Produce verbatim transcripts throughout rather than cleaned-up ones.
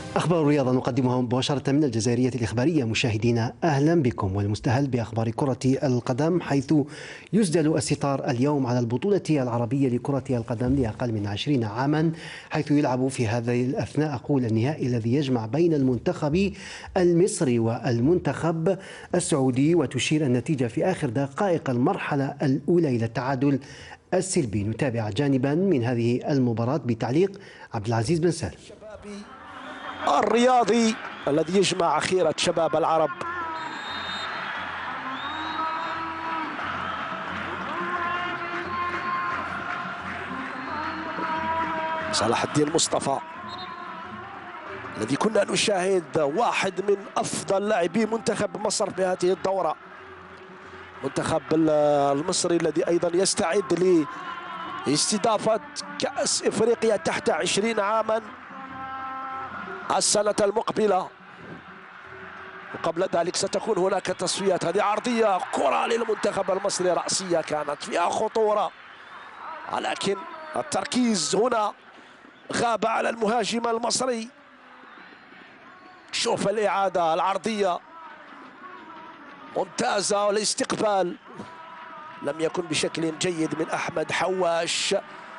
أخبار الرياضة نقدمها مباشرة من الجزائرية الإخبارية. مشاهدينا أهلا بكم، والمستهل بأخبار كرة القدم، حيث يسدل الستار اليوم على البطولة العربية لكرة القدم لأقل من عشرين عاما، حيث يلعب في هذه الأثناء أقول النهائي الذي يجمع بين المنتخب المصري والمنتخب السعودي، وتشير النتيجة في آخر دقائق المرحلة الأولى إلى التعادل السلبي. نتابع جانبا من هذه المباراة بتعليق عبد العزيز بن سالم. الرياضي الذي يجمع خيرة شباب العرب. صلاح الدين مصطفى الذي كنا نشاهد واحد من أفضل لاعبي منتخب مصر في هذه الدورة، منتخب المصري الذي أيضا يستعد لاستضافة كأس إفريقيا تحت عشرين عاما السنة المقبلة. وقبل ذلك ستكون هناك تصفيات. هذه عرضية كرة للمنتخب المصري رأسية كانت فيها خطورة، ولكن التركيز هنا غاب على المهاجم المصري. شوف الإعادة العرضية ممتازة، والاستقبال لم يكن بشكل جيد من أحمد حواش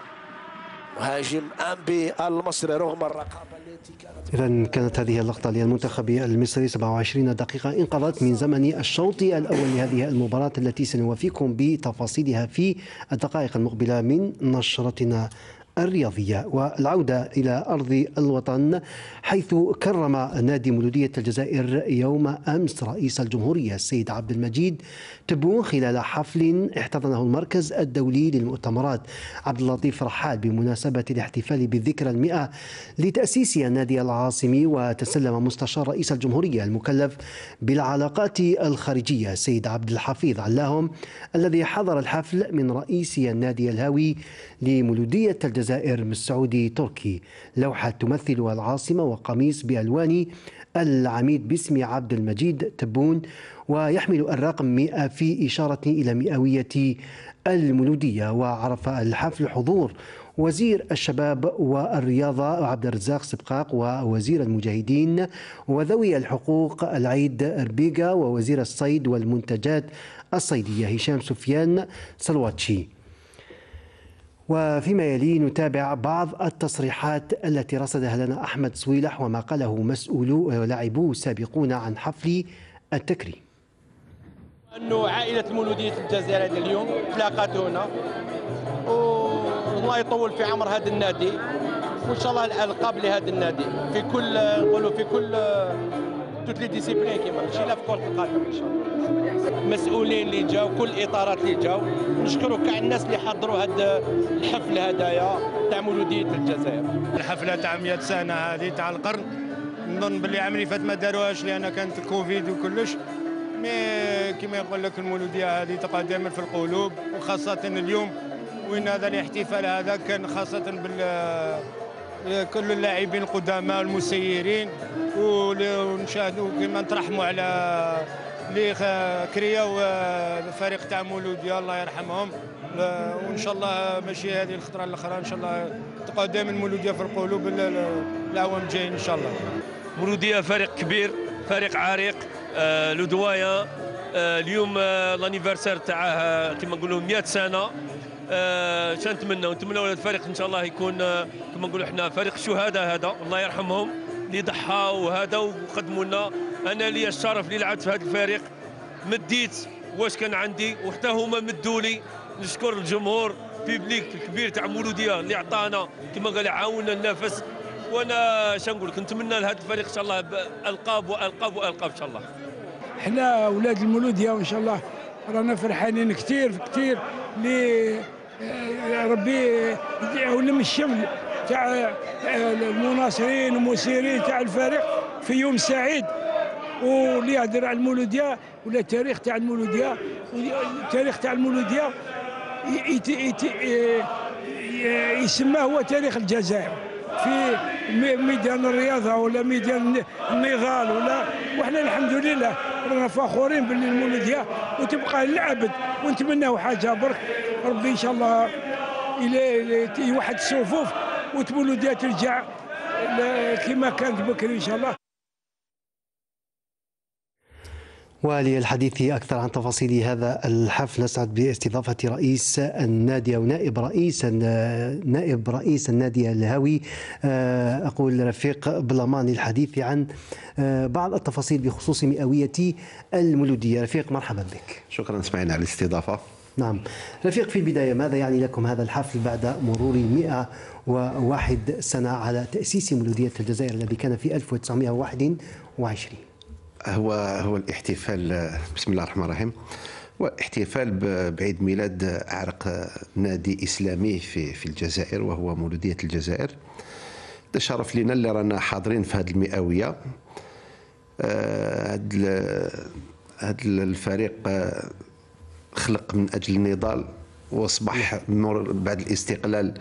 مهاجم أنبي المصري رغم الرقابة التي كانت. إذن كانت هذه اللقطة للمنتخب المصري. سبعة وعشرين دقيقة انقضت من زمن الشوط الأول لهذه المباراة التي سنوافيكم بتفاصيلها في الدقائق المقبلة من نشرتنا الرياضية. والعودة إلى أرض الوطن، حيث كرم نادي مولودية الجزائر يوم أمس رئيس الجمهورية السيد عبد المجيد تبون خلال حفل احتضنه المركز الدولي للمؤتمرات عبد اللطيف رحال بمناسبة الاحتفال بالذكرى المئة لتأسيس النادي العاصمي. وتسلم مستشار رئيس الجمهورية المكلف بالعلاقات الخارجية السيد عبد الحفيظ علاهم، الذي حضر الحفل، من رئيس النادي الهاوي لمولودية الجزائر مسعودي تركي، لوحة تمثل العاصمة وقميص بألوان العميد باسم عبد المجيد تبون، ويحمل الرقم مئة في إشارة إلى مئوية المولودية. وعرف الحفل حضور وزير الشباب والرياضة عبد الرزاق سبقاق، ووزير المجاهدين وذوي الحقوق العيد ربيقة، ووزير الصيد والمنتجات الصيدية هشام سفيان سلواتشي. وفيما يلي نتابع بعض التصريحات التي رصدها لنا أحمد صويلح وما قاله مسؤولو ولاعبو سابقون عن حفل التكريم. أنه عائلة المولودية الجزائر اليوم تلاقت هنا، والله يطول في عمر هذا النادي، وإن شاء الله الألقاب لهذا النادي في كل نقولوا في كل توت لي ديسيبلين كيما ماشي لا في كرة القدم. إن شاء الله المسؤولين اللي جاوا، كل الإطارات اللي جاوا، نشكروا كاع الناس اللي حضروا هذا الحفل هدايا تاع مولودية الجزائر. الحفلة تاع مئة سنة هذه تاع القرن، نظن باللي عام اللي فات ما داروهاش لأن كانت الكوفيد وكلش، مي كما يقول لك المولودية هذه تبقى دائما في القلوب، وخاصة اليوم وين هذا الاحتفال هذا كان خاصة بال كل اللاعبين القدامى والمسيرين، ونشاهدوا كما نترحموا على اللي كرياو الفريق تاع مولودية الله يرحمهم، وان شاء الله ماشي هذه الخطره الاخرى، ان شاء الله تبقى دائما مولودية في القلوب الاعوام الجايين ان شاء الله. مولودية فريق كبير، فريق عريق، آه لودوايا، آه اليوم آه لانيفرسير تاعه كما نقولوا مئة سنه. آه شنو نتمنوا نتمنوا الفريق ان شاء الله يكون آه كما نقولوا احنا فريق الشهداء هذا، الله يرحمهم اللي ضحى وهذا وقدموا لنا. انا لي الشرف اللي لعبت في هذا الفريق، مديت واش كان عندي وحتى هما مدوا لي. نشكر الجمهور بيبليك الكبير تاع مولودية اللي عطانا كما قال عاوننا النفس. وانا شنو نقول لك، نتمنى لهذا الفريق ان شاء الله القاب والقاب والقاب ان شاء الله. احنا اولاد المولودية وان شاء الله رانا فرحانين كثير كثير لي ربي يلم الشمل تاع المناصرين والمسيرين تاع الفريق في يوم سعيد، واللي يهدر على المولودية ولا التاريخ تاع المولودية. التاريخ تاع المولودية يسمى هو تاريخ الجزائر في ميدان الرياضة ولا ميدان النضال ولا، وحنا الحمد لله رانا فخورين باللي المولودية وتبقى للأبد، ونتمناو حاجة برك ربي ان شاء الله الى يوحد الصفوف وتمولودية ترجع كما كانت بكري ان شاء الله. وللحديث أكثر عن تفاصيل هذا الحفل نسعد باستضافة رئيس النادي أو نائب رئيس نائب رئيس النادي الهاوي أقول رفيق بلامان للحديث عن بعض التفاصيل بخصوص مئوية المولودية. رفيق مرحبا بك. شكرا اسماعيل على الاستضافة. نعم رفيق، في البداية ماذا يعني لكم هذا الحفل بعد مرور مئة وواحد سنة على تأسيس مولودية الجزائر الذي كان في ألف وتسعمئة وواحد وعشرين؟ هو هو الاحتفال، بسم الله الرحمن الرحيم، هو احتفال بعيد ميلاد أعرق نادي إسلامي في في الجزائر وهو مولودية الجزائر. ده شرف لنا اللي رانا حاضرين في هذه المئوية. هذا هذا الفريق خلق من أجل النضال واصبح بعد الاستقلال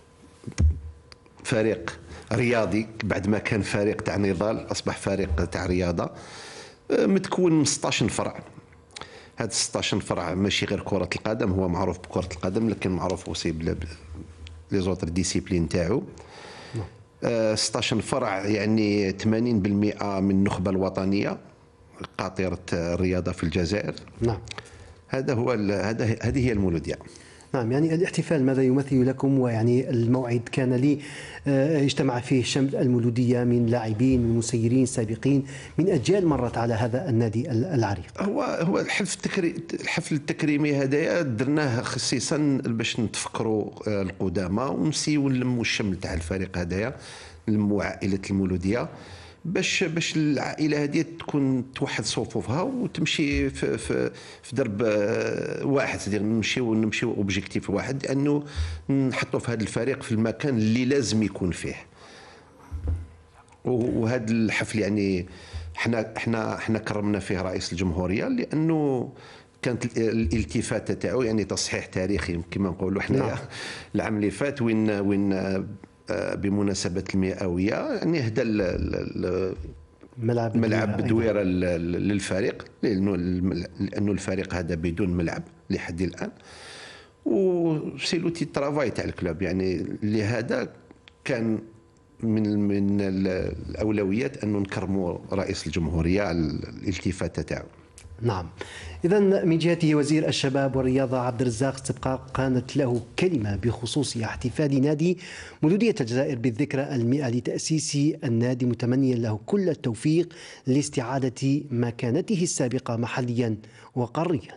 فريق رياضي، بعد ما كان فريق تاع نضال أصبح فريق تاع رياضة، متكون من ستطاش فرع. هاد ستطاش فرع ماشي غير كرة القدم، هو معروف بكرة القدم لكن معروف وسي بلي زوتر ديسيبلين تاعو. ستطاش فرع يعني ثمانين بالمئة من النخبة الوطنية قاطرة الرياضة في الجزائر. نعم. هذا هو هذا هذه هي المولودية. نعم، يعني الاحتفال ماذا يمثل لكم؟ ويعني الموعد كان لي اجتمع فيه شمل المولودية من لاعبين من مسيرين سابقين من أجيال مرت على هذا النادي العريق. هو هو الحفل التكري الحفل التكريمي هذايا درناه خصيصا باش نتفكروا القدامى ونسيو نلموا الشمل تاع الفريق هذايا، نلموا عائلة المولودية باش باش العائله هذه تكون توحد صفوفها وتمشي في في, في درب واحد، يعني نمشيو نمشيو اوبجيكتيف واحد، انه نحطوا في هذا الفريق في المكان اللي لازم يكون فيه. وهذا الحفل يعني احنا احنا احنا كرمنا فيه رئيس الجمهوريه لانه كانت الالتفاته تاعو يعني تصحيح تاريخي كما نقولوا احنا. نعم. العام اللي فات وين وين بمناسبة المئوية يعني هدى ملعب ملعب بدويرة للفريق، لأنه لأنه الفريق هذا بدون ملعب لحد الآن، وسي لوتي ترافاي تاع الكلوب. يعني لهذا كان من من الأولويات أنه نكرموا رئيس الجمهورية على الالتفاتة تاعو. نعم. إذا من جهته وزير الشباب والرياضة عبد الرزاق استبقاق كانت له كلمة بخصوص احتفال نادي مولودية الجزائر بالذكرى المئة لتأسيس النادي، متمنيا له كل التوفيق لاستعادة مكانته السابقة محليا وقاريا.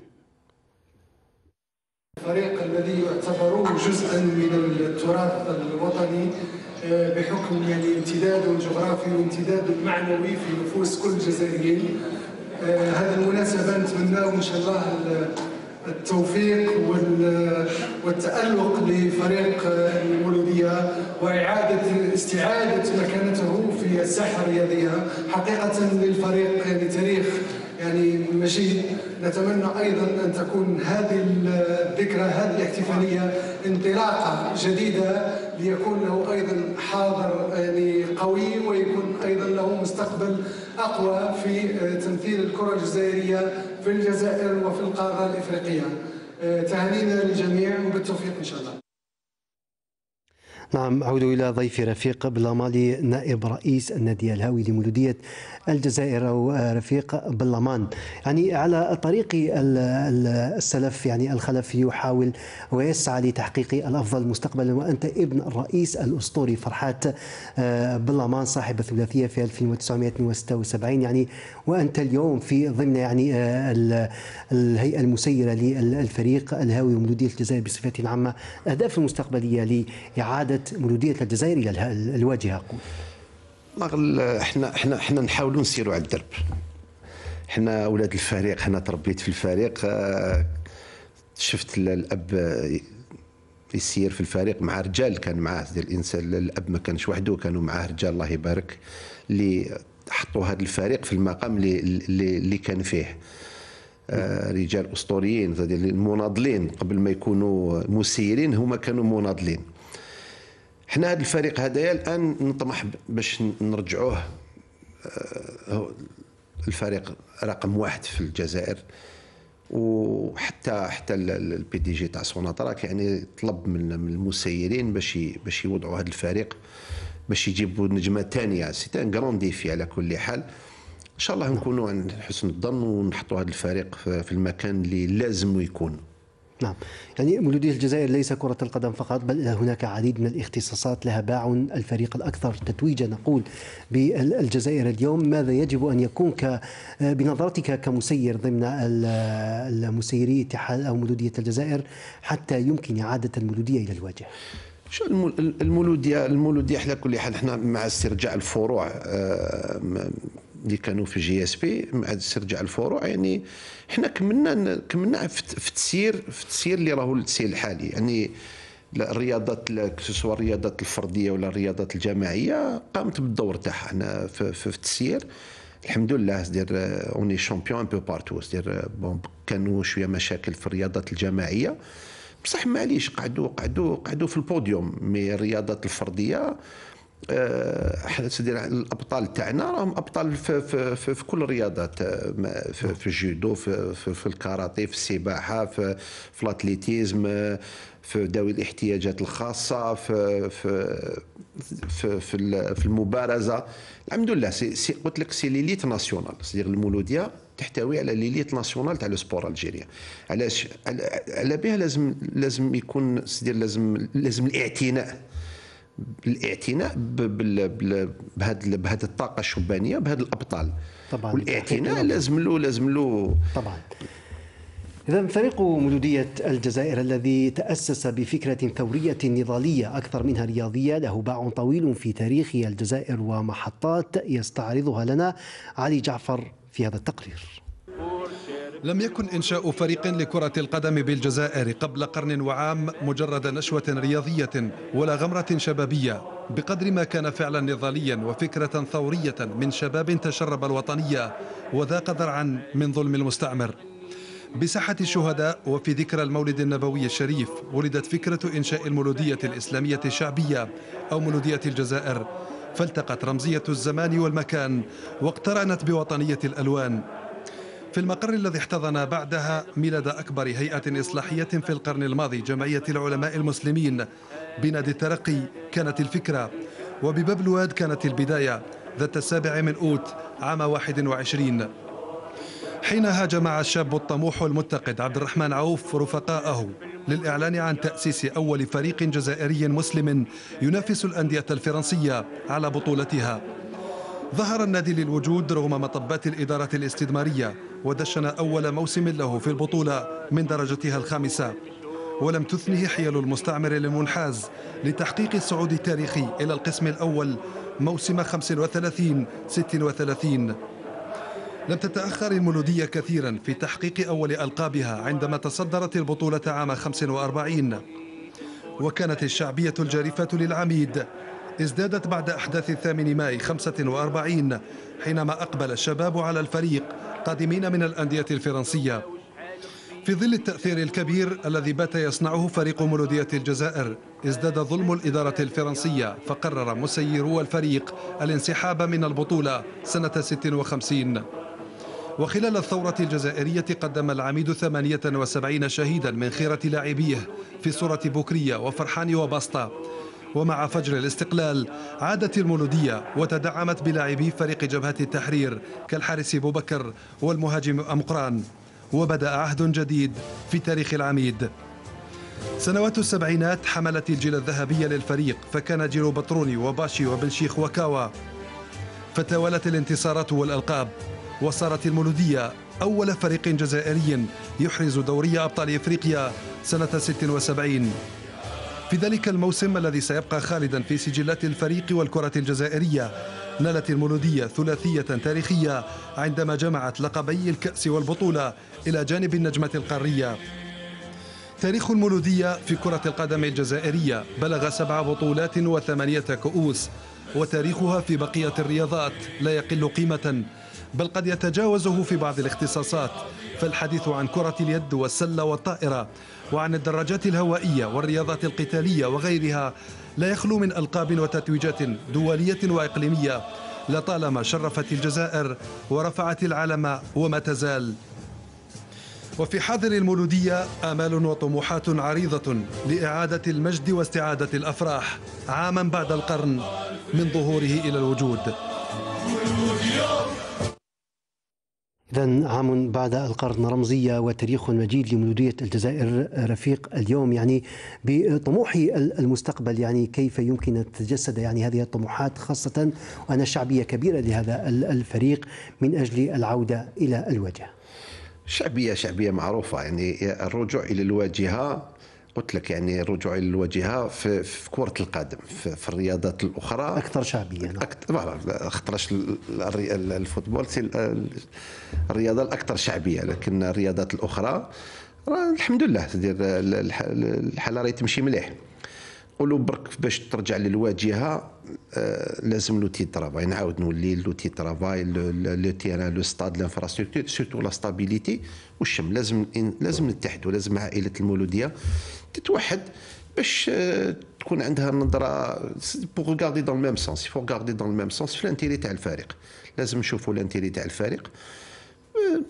الفريق الذي يعتبر جزءا من التراث الوطني بحكم يعني امتداده الجغرافي وامتداده المعنوي في نفوس كل الجزائريين. هذه المناسبة نتمناه إن شاء الله التوفيق والتألق لفريق المولودية وإعادة استعادة مكانته في الساحة الرياضية. حقيقة للفريق يعني تاريخ يعني مجيد. نتمنى أيضا أن تكون هذه الذكرى هذه الاحتفالية انطلاقة جديدة ليكون له أيضا حاضر يعني قوي ويكون أيضا له مستقبل أقوى في تمثيل الكرة الجزائرية في الجزائر وفي القارة الإفريقية. تهانينا للجميع وبالتوفيق إن شاء الله. نعم، أعود إلى ضيفي رفيق بلامالي نائب رئيس النادي الهاوي لمولودية الجزائر أو رفيق بلامان. يعني على طريق السلف يعني الخلف يحاول ويسعى لتحقيق الأفضل مستقبلا، وأنت ابن الرئيس الأسطوري فرحات بلامان صاحب الثلاثية في ألف وتسعمئة وستة وسبعين، يعني وأنت اليوم في ضمن يعني الهيئة المسيرة للفريق الهاوي ومولودية الجزائر بصفة عامة. الأهداف المستقبلية لإعادة مولودية الجزائر إلى الواجهة؟ أقول احنا احنا احنا نحاولوا نسيروا على الدرب. احنا اولاد الفريق، انا تربيت في الفريق، شفت الاب يسير في الفريق مع رجال كان معاه الانسان، الاب ما كانش وحده، كانوا معاه رجال الله يبارك اللي حطوا هذا الفريق في المقام اللي اللي كان فيه. رجال اسطوريين المناضلين قبل ما يكونوا مسيرين، هما كانوا مناضلين. احنا هذا الفريق هذايا الان نطمح باش نرجعوه الفريق رقم واحد في الجزائر، وحتى حتى البي دي جي تاع سوناتراك يعني طلب من المسيرين باش باش يوضعوا هذا الفريق باش يجيبوا نجمه ثانيه. سي ان كرون ديفي على كل حال. ان شاء الله نكونوا عند حسن الظن ونحطوا هذا الفريق في المكان اللي لازم يكون. نعم، يعني مولودية الجزائر ليس كرة القدم فقط، بل هناك عديد من الاختصاصات لها باع. الفريق الأكثر تتويجا نقول بالجزائر اليوم، ماذا يجب أن يكون ك بنظرتك كمسير ضمن المسيري اتحاد أو مولودية الجزائر حتى يمكن إعادة المولودية إلى الواجهة؟ شو المولودية المولودية على كل حال احنا مع استرجاع الفروع اللي كانوا في جي اس بي، مع استرجاع الفروع يعني احنا كملنا كملنا في التسيير في التسيير اللي راهو التسيير الحالي. يعني الرياضات سواء الرياضات الفرديه ولا الرياضات الجماعيه قامت بالدور تاعها. احنا في, في, في التسيير الحمد لله سدير اوني شامبيون ان بو بارتو. سدير بون كانوا شويه مشاكل في الرياضات الجماعيه بصح معليش قعدوا قعدوا قعدوا في البوديوم. مي الرياضات الفرديه احنا سدير الابطال تاعنا راهم ابطال في, في, في, في كل الرياضات، في, في الجودو، في, في, في الكاراتيه، في السباحه، في, في الاتليتيزم، في ذوي الاحتياجات الخاصه، في في في في, في المبارزه. الحمد لله سي, سي قلت لك سي ليليت ناسيونال. سدير المولوديه تحتوي على ليليت ناسيونال تاع لو سبور الجيريا. علاش على بها لازم لازم يكون سدير لازم لازم الاعتناء الاعتناء بهذه بهذه الطاقه الشبانيه بهذه الابطال طبعا. والاعتناء لازم له لازم له طبعا. إذا فريق مولودية الجزائر الذي تأسس بفكرة ثورية نضالية أكثر منها رياضية له باع طويل في تاريخ الجزائر ومحطات يستعرضها لنا علي جعفر في هذا التقرير. لم يكن إنشاء فريق لكرة القدم بالجزائر قبل قرن وعام مجرد نشوة رياضية ولا غمرة شبابية، بقدر ما كان فعلا نضاليا وفكرة ثورية من شباب تشرب الوطنية وذاق ذرعا من ظلم المستعمر. بساحة الشهداء وفي ذكرى المولد النبوي الشريف ولدت فكرة إنشاء المولودية الإسلامية الشعبية أو مولودية الجزائر، فالتقت رمزية الزمان والمكان واقترنت بوطنية الألوان. في المقر الذي احتضن بعدها ميلاد أكبر هيئة إصلاحية في القرن الماضي، جمعية العلماء المسلمين، بنادي الترقي كانت الفكرة، وبباب الواد كانت البداية ذات السابع من أوت عام واحد وعشرين، حينها جمع الشاب الطموح المتقد عبد الرحمن عوف رفقاءه للإعلان عن تأسيس أول فريق جزائري مسلم ينافس الأندية الفرنسية على بطولتها. ظهر النادي للوجود رغم مطبات الإدارة الاستثمارية، ودشن أول موسم له في البطولة من درجتها الخامسة، ولم تثنه حيل المستعمر المنحاز لتحقيق الصعود التاريخي إلى القسم الأول موسم خمسة وثلاثين ستة وثلاثين. لم تتأخر المولودية كثيرا في تحقيق أول ألقابها عندما تصدرت البطولة عام خمسة وأربعين، وكانت الشعبية الجارفة للعميد ازدادت بعد أحداث الثامن ماي خمسة وأربعين حينما أقبل الشباب على الفريق قادمين من الأندية الفرنسية. في ظل التأثير الكبير الذي بات يصنعه فريق مولودية الجزائر ازداد ظلم الإدارة الفرنسية، فقرر مسيرو الفريق الانسحاب من البطولة سنة ستة وخمسين. وخلال الثورة الجزائرية قدم العميد ثمانية وسبعين شهيدا من خيرة لاعبيه في صورة بوكرية وفرحان وبسطة. ومع فجر الاستقلال عادت المولودية وتدعمت بلاعبي فريق جبهة التحرير كالحارس بوبكر والمهاجم أمقران، وبدأ عهد جديد في تاريخ العميد. سنوات السبعينات حملت الجيل الذهبي للفريق، فكان جيل بطروني وباشي وبن شيخ وكاوا، فتوالت الانتصارات والألقاب، وصارت المولودية أول فريق جزائري يحرز دوري أبطال إفريقيا سنة ستة وسبعين. في ذلك الموسم الذي سيبقى خالدا في سجلات الفريق والكرة الجزائرية، نالت المولودية ثلاثية تاريخية عندما جمعت لقبي الكأس والبطولة إلى جانب النجمة القارية. تاريخ المولودية في كرة القدم الجزائرية بلغ سبع بطولات وثمانية كؤوس، وتاريخها في بقية الرياضات لا يقل قيمة، بل قد يتجاوزه في بعض الاختصاصات، فالحديث عن كرة اليد والسلة والطائرة وعن الدراجات الهوائية والرياضات القتالية وغيرها لا يخلو من ألقاب وتتويجات دولية وإقليمية لطالما شرفت الجزائر ورفعت العلم وما تزال. وفي حاضر المولودية آمال وطموحات عريضة لإعادة المجد واستعادة الأفراح عاما بعد القرن من ظهوره إلى الوجود. إذن عام بعد القرن، رمزية وتاريخ مجيد لمولودية الجزائر. رفيق، اليوم يعني بطموح المستقبل، يعني كيف يمكن أن تتجسد يعني هذه الطموحات، خاصة وأن شعبية كبيرة لهذا الفريق من أجل العودة إلى الواجهة؟ شعبية شعبية معروفة، يعني الرجوع إلى الواجهة، قلت لك يعني الرجوع إلى الواجهة في, في كرة القدم، في, في الرياضات الأخرى أكثر شعبية. أكثر خطرش الفوتبول الرياضة الأكثر شعبية، لكن الرياضات الأخرى الحمد لله تدير الحالة راهي تمشي مليح. قولوا برك باش ترجع للواجهه آه لازم لوتي ترافاي، نعاود نولي لوتي ترافاي، لو تيران، لو ستاد، لانفراستركتور، سورتو لا ستابيليتي والشم. لازم لازم نتحدوا، لازم عائله المولوديه تتوحد باش آه تكون عندها نظره بوغ غاردي دون ميم سونس، فور غاردي دون ميم سونس في الانتيري تاع الفريق. لازم نشوفوا الانتيري تاع الفريق آه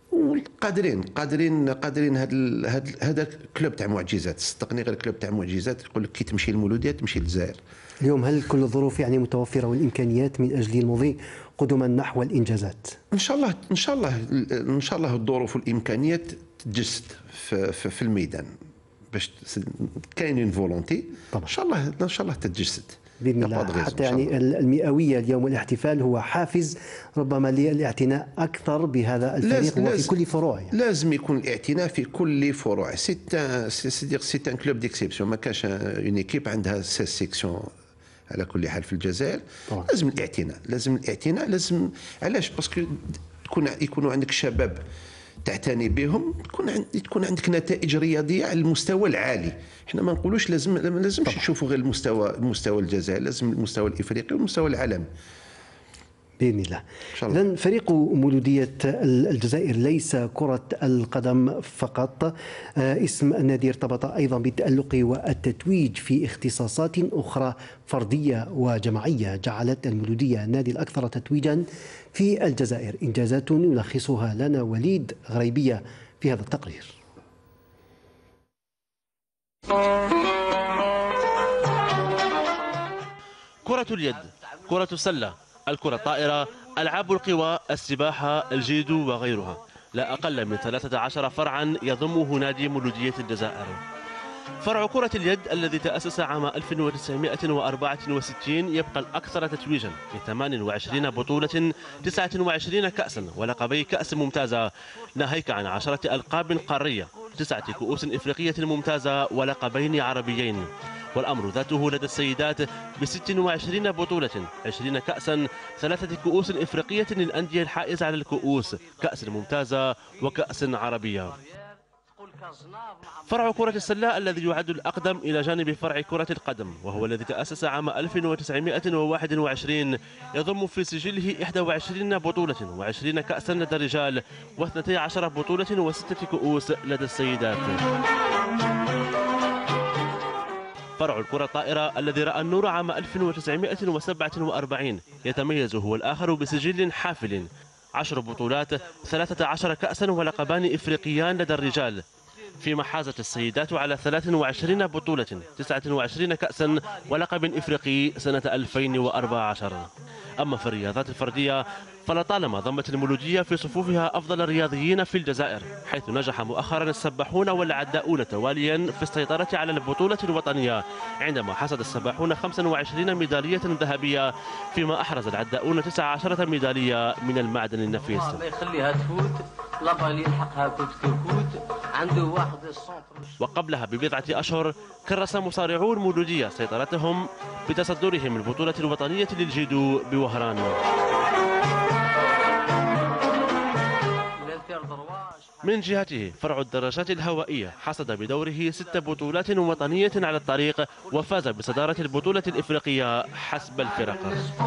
قادرين قادرين قادرين. هذا هذا هذا كلوب تاع معجزات، صدقني غير كلوب تاع معجزات. يقول لك كي تمشي المولوديه تمشي للجزائر. اليوم هل كل الظروف يعني متوفره والامكانيات من اجل المضي قدما نحو الانجازات؟ ان شاء الله ان شاء الله ان شاء الله الظروف والامكانيات تتجسد في, في, في الميدان، باش كاينين فولونتي ان شاء الله ان شاء الله تتجسد باذن الله. حتى يعني المئويه اليوم والاحتفال هو حافز ربما للاعتناء اكثر بهذا الفريق وفي كل فروعه. يعني. لازم يكون الاعتناء في كل فروع. سي سي سي ان كلوب ديكسيبسيون، ما كاش اون ايكيب عندها سيس سيكسيون على كل حال في الجزائر. طبعا. لازم الاعتناء، لازم الاعتناء لازم. علاش؟ باسكو تكون يكونوا عندك شباب تعتني بهم، تكون تكون عندك نتائج رياضيه على المستوى العالي. احنا ما نقولوش لازم ما لازمش نشوفوا غير المستوى مستوى الجزائر، لازم المستوى الافريقي والمستوى العالمي باذن الله. اذا فريق مولوديه الجزائر ليس كره القدم فقط، اسم النادي ارتبط ايضا بالتالق والتتويج في اختصاصات اخرى فرديه وجماعيه جعلت المولوديه النادي الاكثر تتويجا في الجزائر. انجازات يلخصها لنا وليد غريبيه في هذا التقرير. كرة اليد، كرة السلة، الكرة الطائرة، ألعاب القوى، السباحة، الجيدو وغيرها، لا أقل من ثلاثة عشر فرعا يضمه نادي مولودية الجزائر. فرع كرة اليد الذي تأسس عام ألف وتسعمائة وأربعة وستين يبقى الأكثر تتويجا في ثمان وعشرين بطولة، تسعة وعشرين كأسا ولقبي كأس ممتازة، ناهيك عن عشرة ألقاب قارية، تسعة كؤوس إفريقية ممتازة ولقبين عربيين. والأمر ذاته لدى السيدات بست وعشرين بطولة، عشرين كأسا، ثلاثة كؤوس إفريقية للأندية الحائزة على الكؤوس، كأس ممتازة وكأس عربية. فرع كرة السلة الذي يعد الأقدم إلى جانب فرع كرة القدم، وهو الذي تأسس عام ألف وتسعمائة وواحد وعشرين، يضم في سجله إحدى وعشرين بطولة وعشرين كأسا لدى الرجال، واثنتي عشر بطولة وستة كؤوس لدى السيدات. فرع الكرة الطائرة الذي رأى النور عام ألف وتسعمائة وسبعة وأربعين يتميز هو الآخر بسجل حافل، عشر بطولات، ثلاثة عشر كأسا ولقبان إفريقيان لدى الرجال، فيما حازت السيدات على ثلاث وعشرين بطولة، تسعة وعشرين كأسا ولقب إفريقي سنة ألفين وأربعة عشر. أما في الرياضات الفردية فلطالما ضمت المولودية في صفوفها أفضل الرياضيين في الجزائر، حيث نجح مؤخرا السباحون والعداؤون تواليا في السيطرة على البطولة الوطنية، عندما حصد السباحون خمسة وعشرين ميدالية ذهبية، فيما أحرز العداؤون تسعة عشر ميدالية من المعدن النفيس. الله يخليها تفوت، لابا اللي يلحقها كوت كوت عنده واحد السونتر. وقبلها ببضعة أشهر كرس مصارعو المولودية سيطرتهم بتصدرهم البطولة الوطنية للجيدو بوهران. من جهته فرع الدراجات الهوائية حصد بدوره ست بطولات وطنية على الطريق، وفاز بصدارة البطولة الإفريقية حسب الفرق.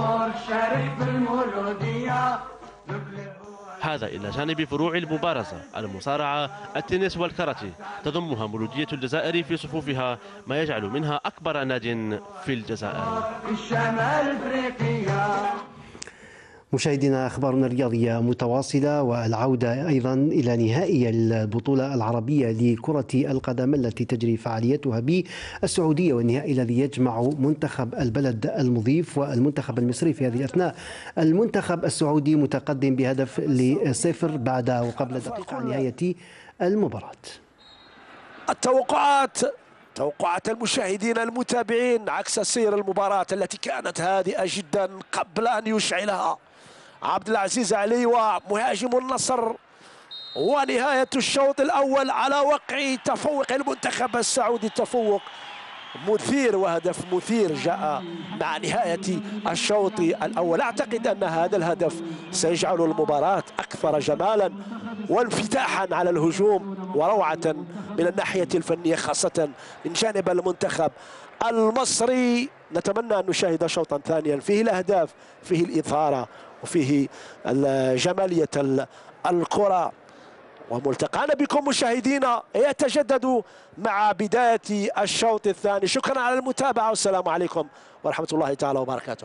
هذا إلى جانب فروع المبارزة، المصارعة، التنس والكاراتيه، تضمها مولودية الجزائر في صفوفها، ما يجعل منها أكبر ناد في الجزائر. مشاهدينا، أخبارنا الرياضية متواصلة، والعودة أيضا إلى نهائي البطولة العربية لكرة القدم التي تجري فعاليتها بالسعودية، والنهائي الذي يجمع منتخب البلد المضيف والمنتخب المصري في هذه الأثناء. المنتخب السعودي متقدم بهدف لصفر بعد وقبل دقيقة عن نهاية المباراة. التوقعات توقعات المشاهدين المتابعين عكس سير المباراة التي كانت هادئة جدا قبل أن يشعلها عبد العزيز علي ومهاجم النصر، ونهاية الشوط الأول على وقع تفوق المنتخب السعودي، تفوق مثير وهدف مثير جاء مع نهاية الشوط الأول. أعتقد أن هذا الهدف سيجعل المباراة أكثر جمالا وانفتاحا على الهجوم وروعة من الناحية الفنية، خاصة من جانب المنتخب المصري. نتمنى أن نشاهد شوطا ثانيا فيه الأهداف، فيه الإثارة، وفيه جمالية الكرة. وملتقانا بكم مشاهدينا يتجدد مع بداية الشوط الثاني. شكرا على المتابعة والسلام عليكم ورحمة الله تعالى وبركاته.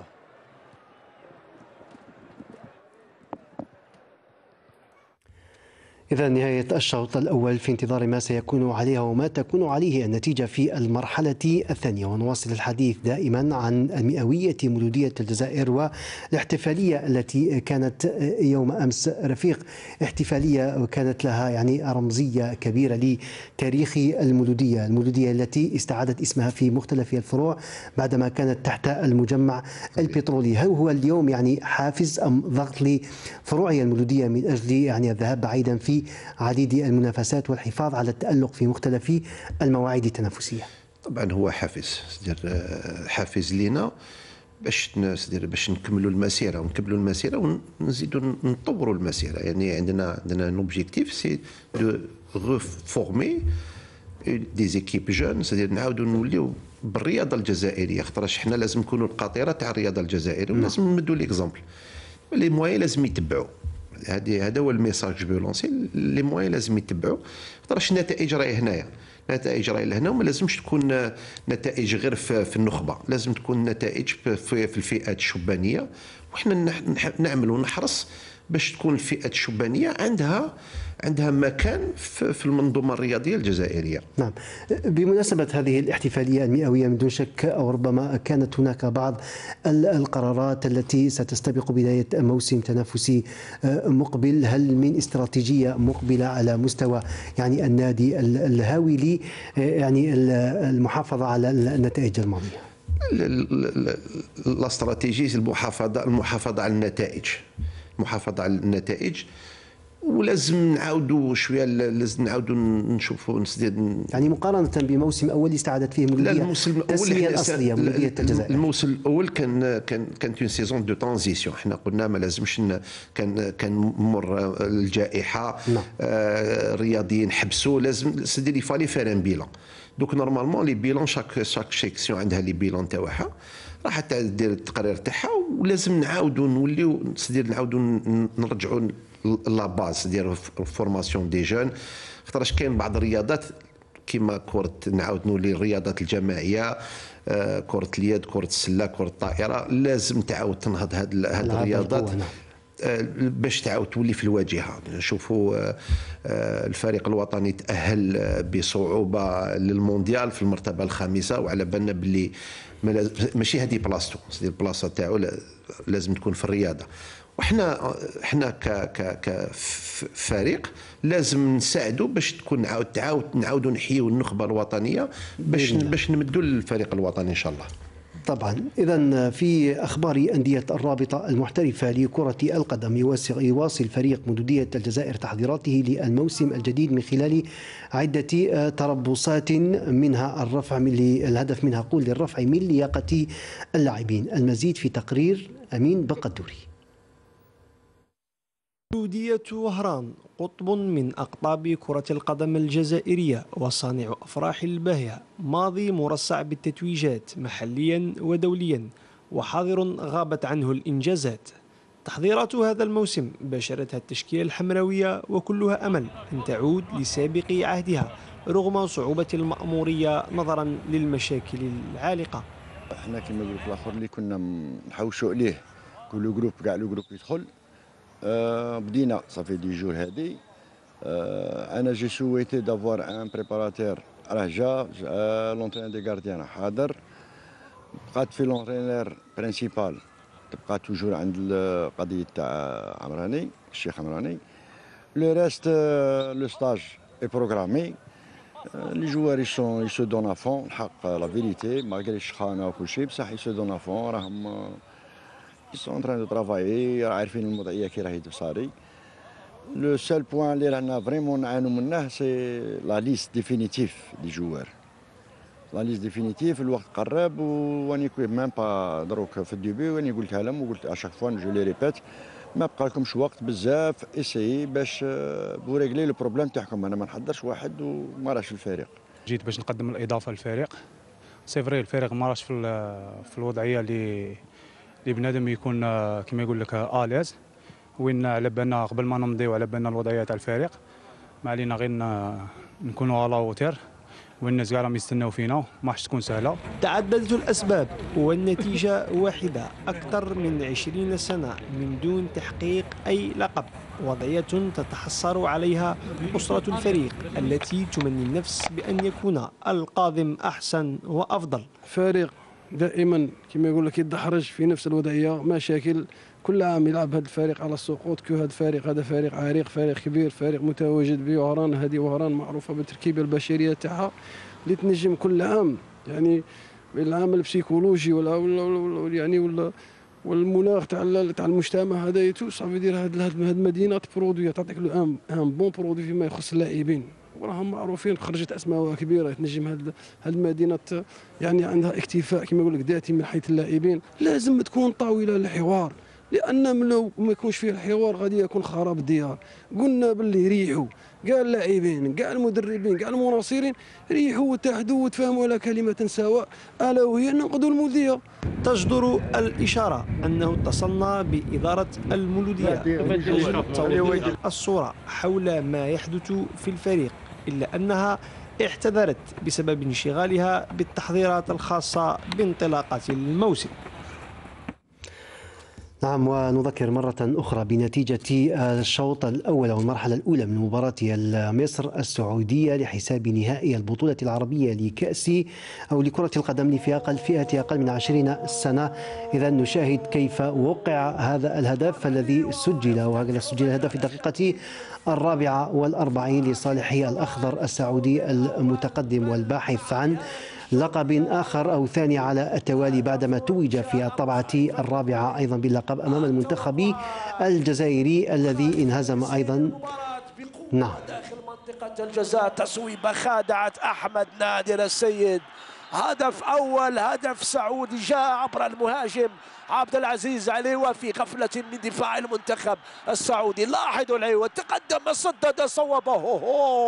إذا نهاية الشوط الأول في انتظار ما سيكون عليها وما تكون عليه النتيجة في المرحلة الثانية. ونواصل الحديث دائما عن مئوية مولودية الجزائر والاحتفالية التي كانت يوم أمس رفيق، احتفالية كانت لها يعني رمزية كبيرة لتاريخ المولودية، المولودية التي استعادت اسمها في مختلف الفروع بعدما كانت تحت المجمع البترولي. هل هو اليوم يعني حافز أم ضغط لفروعية المولودية من أجل يعني الذهاب بعيدا في عديد المنافسات والحفاظ على التألق في مختلف المواعيد التنافسية؟ طبعا هو حافز حافز لينا باش باش نكملوا المسيره ونكملوا المسيره ونزيدوا نطوروا المسيره. يعني عندنا عندنا ان اوبجيكتيف سي دو ريفورمي دي زيكيب جون، سيدير نعاودوا نوليو بالرياضه الجزائريه، خاطرش حنا لازم نكونوا القاطره تاع الرياضه الجزائريه ولازم نمدوا ليكزامبل. لي موان لازم يتبعوا، هذه هذا هو الميساج جو لونسي. لي موان لازم يتبعوا، خاطرش النتائج راهي هنايا، نتائج راهي لهنا، وما لازمش تكون نتائج غير في النخبه، لازم تكون نتائج في الفئات الشبانيه. وحنا نعمل ونحرص باش تكون الفئات الشبانيه عندها عندها مكان في المنظومه الرياضيه الجزائريه. نعم. بمناسبه هذه الاحتفاليه المئويه، من دون شك او ربما كانت هناك بعض القرارات التي ستستبق بدايه موسم تنافسي مقبل. هل من استراتيجية مقبله على مستوى يعني النادي الهاوي لي يعني المحافظه على النتائج الماضيه؟ الاستراتيجيه المحافظه المحافظه على النتائج، المحافظه على النتائج، ولازم نعاودوا شويه، لازم نعاودوا نشوفوا نسدد يعني مقارنه بموسم اول استعادت فيه مولوديه الموسم الاول الاصليه مولوديه الجزائر. الموسم الاول كان كان كانت اون سيزون دو ترانزيسيون، حنا قلنا ما لازمش كان كان مر الجائحه، آه الرياضيين حبسوا، لازم سدير يفالي فير ان بيلان. دوك نورمالمون لي بيلان شاك شاك سيكسيون عندها لي بيلان تاعها، راح دير التقرير تاعها، ولازم نعاودوا نوليو سدير نعاودوا نرجعوا لا باز ديال فورماسيون دي جون. خاطرش كاين بعض الرياضات كيما كرة، نعاود نولي الرياضات الجماعيه، كرة اليد، كرة السله، كرة الطائره، لازم تعاود تنهض هاد هاد الرياضات باش تعاود تولي في الواجهه. نشوفوا الفريق الوطني تاهل بصعوبه للمونديال في المرتبه الخامسه، وعلى بالنا باللي ماشي هذه بلاصتو، سيدي البلاصه تاعو لازم تكون في الرياضه. وحنا احنا ك ك كفريق لازم نساعدوا باش تكون نعاود تعاود نعاودوا نحيوا النخبه الوطنيه باش باش نمدوا للفريق الوطني ان شاء الله. طبعا. إذا في أخبار أندية الرابطة المحترفة لكرة القدم، يواصل فريق مولودية الجزائر تحضيراته للموسم الجديد من خلال عدة تربصات، منها الرفع من الهدف منها قول للرفع من لياقة اللاعبين. المزيد في تقرير أمين بقدوري. مولودية وهران قطب من أقطاب كرة القدم الجزائرية وصانع أفراح الباهية، ماضي مرصع بالتتويجات محليا ودوليا، وحاضر غابت عنه الإنجازات. تحضيرات هذا الموسم باشرتها التشكيلة الحمراوية، وكلها أمل أن تعود لسابق عهدها رغم صعوبة المأمورية نظرا للمشاكل العالقة. احنا كما قلت الاخر اللي كنا نحوشوا عليه كل جروب كاع لو جروب يدخل. أه بدينا صافي دي جور هادي. أه انا جي سويتي دافوار ان بريباراتور راه جا لونترينور دي غارديان حاضر. بقات في لونترينور برينسيبال تبقى توجور عند القضيه تاع عمراني الشيخ عمراني. لو ريست لو ستاج اي بروغرامي. لي جوار يسون يسو دون افون الحق لا فيريتي مالغري الشخانه وكل شيء بصح يسو دون افون راهم يسون ان تران دو ترافايي عارفين الوضعيه كي راهي تبصاري. لو سول بوان اللي رانا فريمون نعانو منه سي لا ليست ديفينيتيف دي جوار. لا ليست ديفينيتيف الوقت قرب واني كوي ميم با دروك في الديبي واني قلتها لهم وقلت اشاك فوا جو لي ريبيت ما بقى لكمش وقت بزاف اسيي باش بوريغلي لو بروبليم تاعكم. انا ما نحضرش واحد وما راش في الفريق. جيت باش نقدم الاضافه للفريق. سي فري الفريق ما راش في في الوضعيه اللي اللي بنادم يكون كما يقول لك اليز وين على بالنا قبل ما نمضيو على بالنا الوضعيه تاع الفريق ما علينا غير نكونوا على وتر والناس كاع راهم يستناو فينا ما راحش تكون سهله. تعددت الأسباب والنتيجة واحدة، أكثر من عشرين سنة من دون تحقيق أي لقب، وضعية تتحسر عليها أسرة الفريق التي تمني النفس بأن يكون القادم أحسن وأفضل. فريق دائما كما يقول لك يتدحرج في نفس الوضعية، مشاكل كل عام يلعب هذا الفريق على السقوط. كو هذا الفريق هذا فريق عريق، فريق كبير، فريق متواجد بوهران. هذه وهران معروفة بالتركيبة البشرية تاعها اللي تنجم كل عام يعني العامل البسيكولوجي ولا ولا يعني ولا والمناخ تاع تاع المجتمع هذا يتو صافي يدير هذه المدينه برودوي تعطيك له ان ان بون برودوي فيما يخص اللاعبين وراهم معروفين. خرجت اسماء كبيره تنجم هذه هذه المدينه يعني عندها اكتفاء كما يقول لك ذاتي من حيث اللاعبين. لازم تكون طاوله للحوار، لان لو ما يكونش فيه الحوار غادي يكون خراب الديار. قلنا باللي ريحوا كاع اللاعبين كاع المدربين كاع المناصرين، ريحوا واتحدوا وتفاهموا على كلمه سواء الا وهي ننقذوا المولوديه. تجدر الإشارة أنه اتصلنا بإدارة المولودية من أجل توضيح الصورة حول ما يحدث في الفريق، إلا أنها اعتذرت بسبب انشغالها بالتحضيرات الخاصة بانطلاقة الموسم. نعم، ونذكر مرة أخرى بنتيجة الشوط الأول أو المرحلة الأولى من مباراة مصر السعودية لحساب نهائي البطولة العربية لكأس أو لكرة القدم لفئة فئة أقل من عشرين سنة. إذا نشاهد كيف وقع هذا الهدف الذي سجل، وهكذا سجل الهدف في الدقيقة الرابعة والأربعين لصالح الأخضر السعودي المتقدم والباحث عن لقب آخر أو ثاني على التوالي بعدما توج في الطبعة الرابعة أيضا باللقب أمام المنتخب الجزائري الذي انهزم أيضا. نعم، داخل منطقة الجزاء تصويبة خادعت أحمد نادر السيد. هدف أول، هدف سعودي جاء عبر المهاجم عبد العزيز علي وفي غفلة من دفاع المنتخب السعودي. لاحظوا العيوة، تقدم صدد صوبه.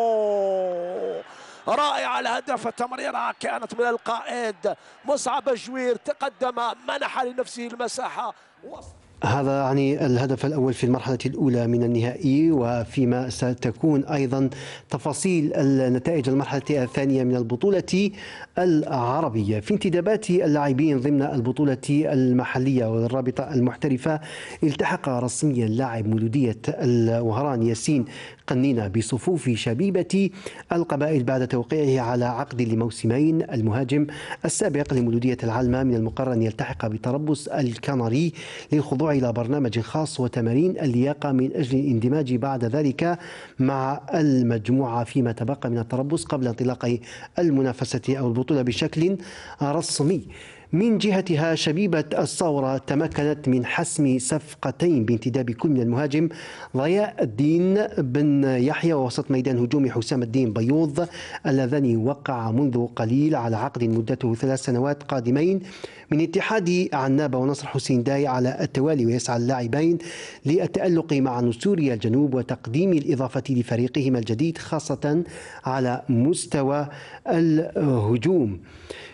رائع الهدف، التمريرة كانت من القائد مصعب الجوير، تقدم منح لنفسه المساحة. هذا يعني الهدف الأول في المرحلة الأولى من النهائي، وفيما ستكون أيضا تفاصيل النتائج المرحلة الثانية من البطولة العربية. في انتدابات اللاعبين ضمن البطولة المحلية والرابطة المحترفة، التحق رسميا لاعب مولودية الوهران ياسين قنينة بصفوف شبيبة القبائل بعد توقيعه على عقد لموسمين. المهاجم السابق لمولودية العلمة من المقرر أن يلتحق بطرابلس الكناري للخضوع إلى برنامج خاص وتمارين اللياقة من أجل الاندماج بعد ذلك مع المجموعة فيما تبقى من الطرابلس قبل انطلاق المنافسة أو البطولة بشكل رسمي. من جهتها شبيبة الثورة تمكنت من حسم صفقتين بانتداب كل من المهاجم ضياء الدين بن يحيى ووسط ميدان هجوم حسام الدين بيوض اللذان وقع منذ قليل على عقد مدته ثلاث سنوات قادمين من اتحاد عنابة ونصر حسين داي على التوالي. ويسعى اللاعبين للتألق مع نسوريا الجنوب وتقديم الإضافة لفريقهما الجديد خاصة على مستوى الهجوم.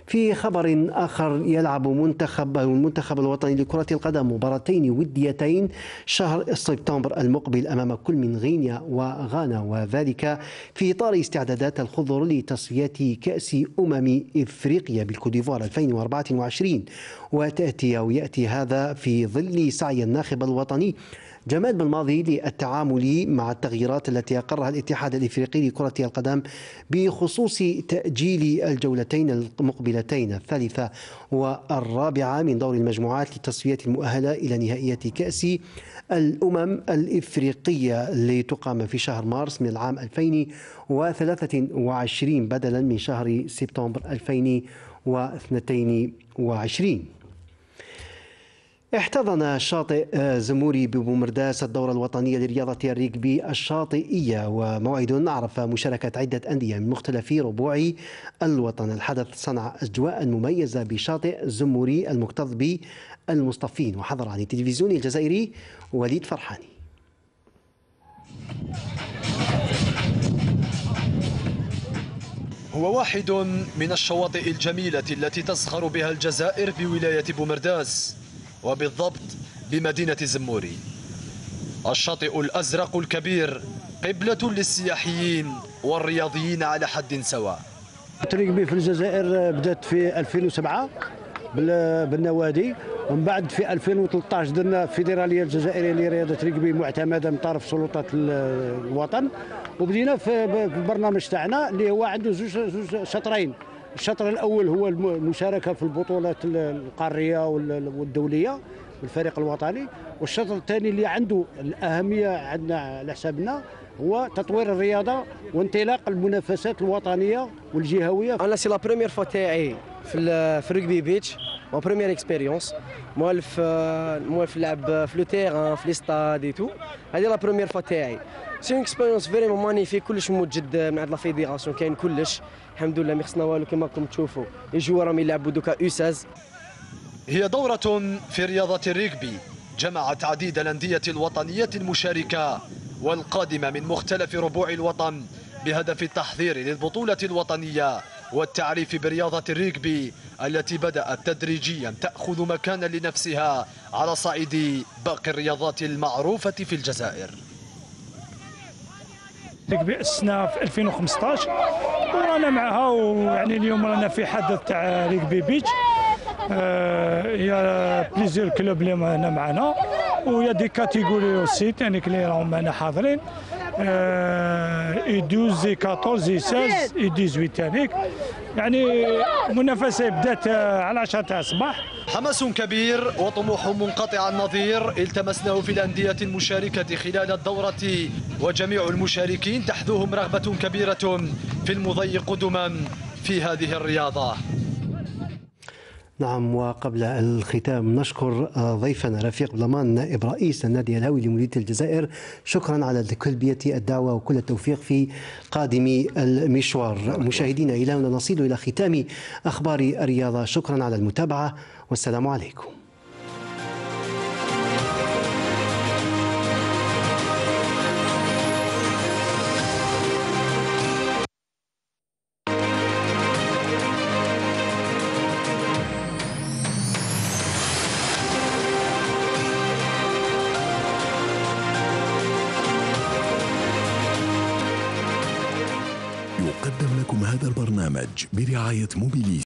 في خبر آخر، يلعب منتخب المنتخب الوطني لكرة القدم مباراتين وديتين شهر سبتمبر المقبل أمام كل من غينيا وغانا، وذلك في إطار استعدادات الخضر لتصفيات كأس أمم إفريقيا بالكوديفوار ألفين وأربعة وعشرين. وتأتي أو يأتي هذا في ظل سعي الناخب الوطني جمال بالماضي للتعامل مع التغييرات التي أقرها الاتحاد الإفريقي لكرة القدم بخصوص تأجيل الجولتين المقبلتين الثالثة والرابعة من دور المجموعات للتصفيات المؤهلة إلى نهائيات كأس الأمم الإفريقية لتقام في شهر مارس من العام ألفين وثلاثة وعشرين بدلا من شهر سبتمبر ألفين واثنين وعشرين. احتضن شاطئ زموري ببومرداس الدورة الوطنية لرياضة الريغبي الشاطئية، وموعد عرف مشاركة عدة أندية من مختلف ربوع الوطن. الحدث صنع أجواء مميزة بشاطئ زموري المكتظ بالمصطفين، وحضر عن التلفزيون الجزائري وليد فرحاني. هو واحد من الشواطئ الجميلة التي تزخر بها الجزائر بولاية بومرداس، وبالضبط بمدينة زموري. الشاطئ الأزرق الكبير قبلة للسياحيين والرياضيين على حد سواء. الريغبي في الجزائر بدأت في ألفين وسبعة بالنوادي، ومن بعد في ألفين وثلاثة عشر درنا فيدرالية الجزائرية لرياضة الريغبي معتمدة من طرف سلطات الوطن، وبدينا في البرنامج تاعنا اللي هو عنده زوج شطرين. الشطر الأول هو المشاركة في البطولات القارية والدولية بالفريق الوطني، والشطر الثاني اللي عنده الأهمية عندنا على حسابنا هو تطوير الرياضة وانطلاق المنافسات الوطنية والجهوية. أنا سي لا بروميير فوا تاعي في في الريغبي بيتش، مون بروميير اكسبيريونس، موالف موالف نلعب في لو تيران في لي ستاد اي تو. هذه لا بروميير فوا تاعي، سي اون اكسبيريونس فريمون مانيفيك، كلش موجد من عند لا فيديراسيون، كاين كلش الحمد لله، ما خصنا والو كما راكم تشوفوا لي جوار راهم يلعبوا دوكا يو ستة عشر. هي دورة في رياضة الريغبي جمعت عديد الأندية الوطنية المشاركة والقادمة من مختلف ربوع الوطن بهدف التحضير للبطولة الوطنية والتعريف برياضة الريغبي التي بدأت تدريجيا تأخذ مكانا لنفسها على صعيد باقي الرياضات المعروفة في الجزائر. الريغبي أسسنا في ألفين وخمسطاش ورانا معها، ويعني اليوم رانا في حدث تاع ريغبي بيتش. يا بليزيور كلوب اللي هنا معنا، ويا دي كاتيجوري اوسي تاني اللي راهم معنا حاضرين، اي اثنا عشر اي أربعطاش اي ستة عشر اي ثمانية عشر تانيك. يعني منافسة بدات على عشرة تاع الصباح. حماس كبير وطموح منقطع النظير التمسناه في الأندية المشاركة خلال الدورة، وجميع المشاركين تحذوهم رغبة كبيرة في المضي قدما في هذه الرياضة. نعم، وقبل الختام نشكر ضيفنا رفيق بلمان نائب رئيس النادي الهوي لمولودية الجزائر، شكرا على تلبية الدعوة وكل التوفيق في قادم المشوار. مشاهدينا، إلى هنا نصل إلى ختام أخبار الرياضة، شكرا على المتابعة والسلام عليكم. يقدم لكم هذا البرنامج برعاية موبيليز.